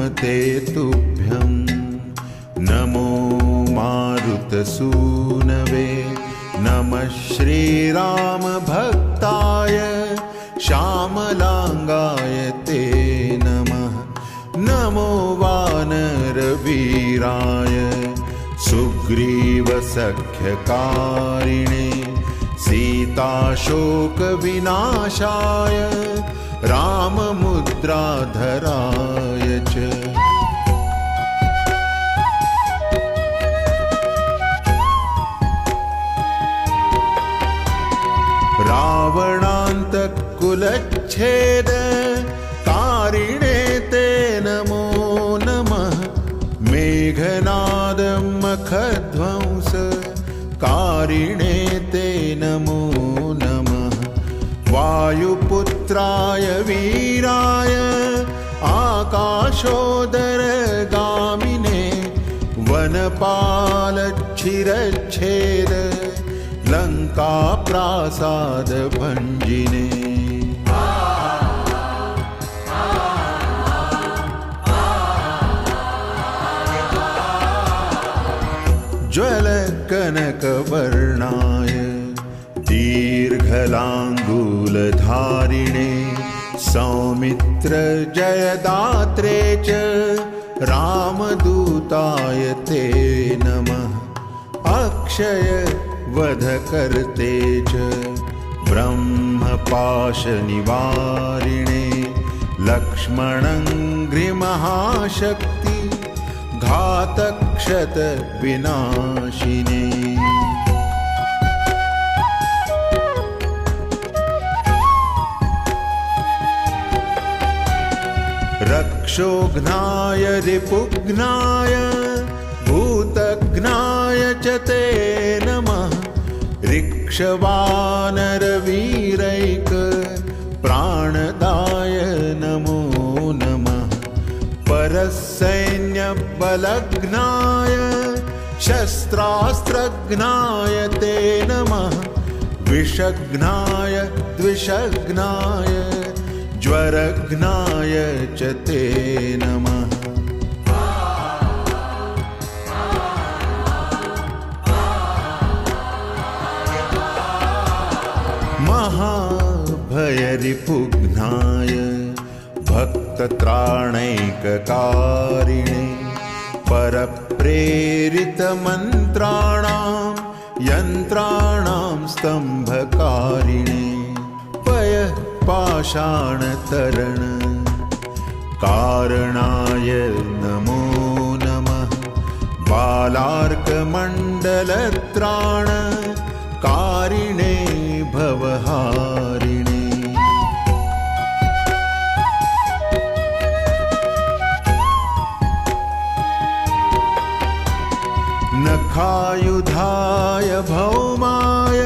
ते तुभ्यं नमो मारुतसूनवे नमः श्रीरामभक्ताय श्यामलांगाय ते नमः नमो वानरवीराय सुग्रीवसख्यकारिणे सीताशोकविनाशाय राममुद्राधराय च रावणान्तकुलच्छेद कारिणे ते नमो नमः मेघनादमखध्वंस कारिणे ते नमो नमः वायुपुत्राय वीराय आकाशोदरगामिने वनपालच्छिरच्छेद लङ्काप्रासादभञ्जिने ज्वलकनकवर्णाय दीर्घलाङ्गूलधारिणे सौमित्रजयदात्रे च रामदूताय ते नमः अक्षयवधकर्ते च ब्रह्मपाशनिवारिणे लक्ष्मणङ्घ्रिमहाशक्ति घातक्षतविनाशिने रक्षोघ्नाय रिपुघ्नाय भूतघ्नाय च ते नमः ऋक्षवानरवीरैक प्राणदाय नमो नमः परसैन्यबलघ्नाय शस्त्रास्त्रघ्नाय ते नमः विषघ्नाय द्विषघ्नाय ज्वरघ्नाय च ते नमः महाभयरिपुघ्नाय भक्तत्राणैककारिणे परप्रेरितमन्त्राणां यन्त्राणां स्तम्भकारिणे पाषाणतरण कारणाय नमो नमः बालार्कमण्डलत्राण कारिणे भवहारिणे नखायुधाय भौमाय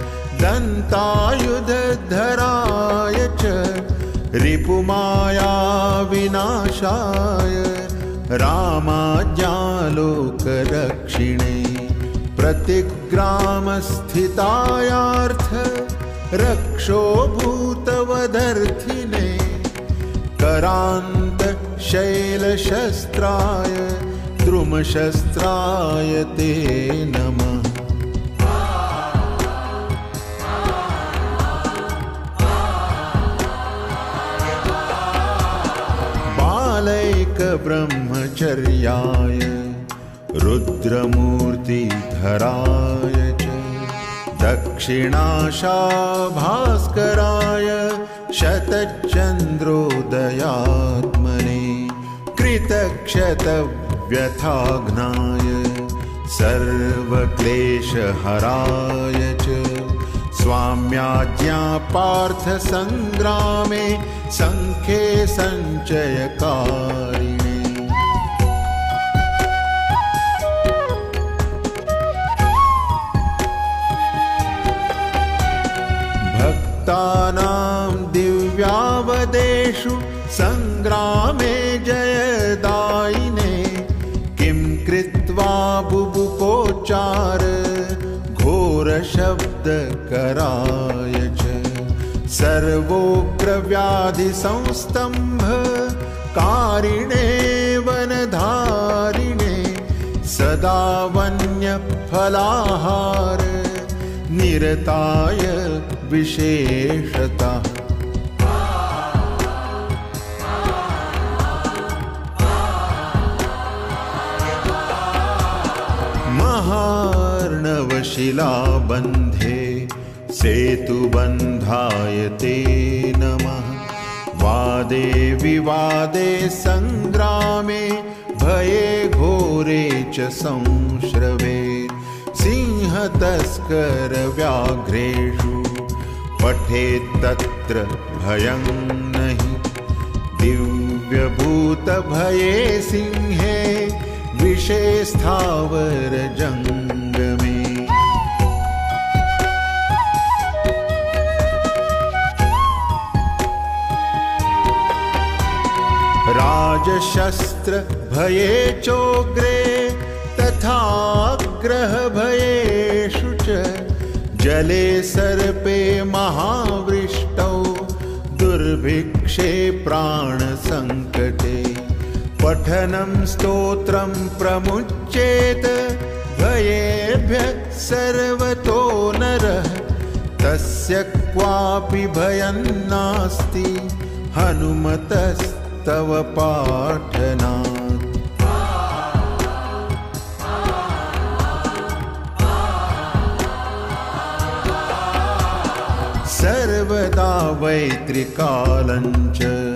दन्तायुधधराय च रिपुमाया विनाशाय रामाज्ञालोकरक्षिणे प्रतिग्रामस्थितायार्थ रक्षोभूतवदर्थिने करान्तशैलशस्त्राय द्रुमशस्त्राय ते नमः ब्रह्मचर्याय रुद्रमूर्तिधराय च दक्षिणाशाभास्कराय शतचन्द्रोदयात्मने कृतक्षतव्यथाघ्नाय सर्वक्लेशहराय च स्वाम्याज्ञा पार्थसङ्ग्रामे सङ्ख्ये सञ्चयकारिणे भक्तानां दिव्यावदेषु सङ्ग्रामे जयदायिने किं कृत्वा बुभुकोच्चार घोरशब्दकराय च सर्वोग्रव्याधिसंस्तम्भ कारिणे सदा वन्यफलाहार निरताय विशेषतः। महार्णवशिलाबन्धे सेतुबन्धाय ते नमः। वादे विवादे संग्रामे भये घोरे च संश्रवे सिंहतस्कर व्याघ्रेषु पठेत्तत्र भयं नहि। दिव्यभूत भये सिंहे विषे स्थावर जंगमे। राजशस्त्र भये चोग्रे तथाग्रह भयेषु च। जले सर्पे महावृष्टौ दुर्भिक्षे प्राणसङ्कटे। पठनं स्तोत्रं प्रमुच्येत भयेभ्यः सर्वतो नरः। तस्य क्वापि भयं नास्ति हनुमतस्तव पाठनात्। सर्वदा वैत्रिकालञ्च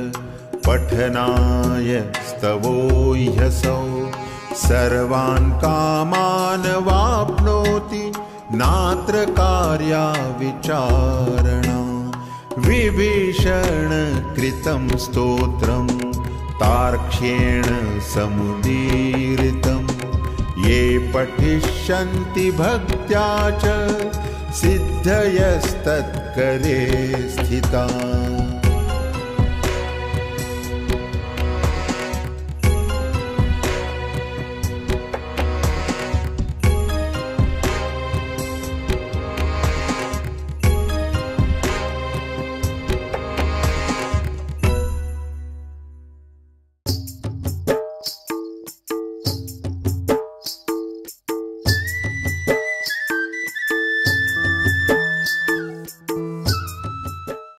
पठनाय स्तवो ह्यसौ। सर्वान् कामान् वाप्नोति नात्र कार्या विचारणा। विभीषण कृतं स्तोत्रं तार्क्ष्येण समुदीरितं। ये पठिष्यन्ति भक्त्या च सिद्धयस्तत्करे स्थिताः।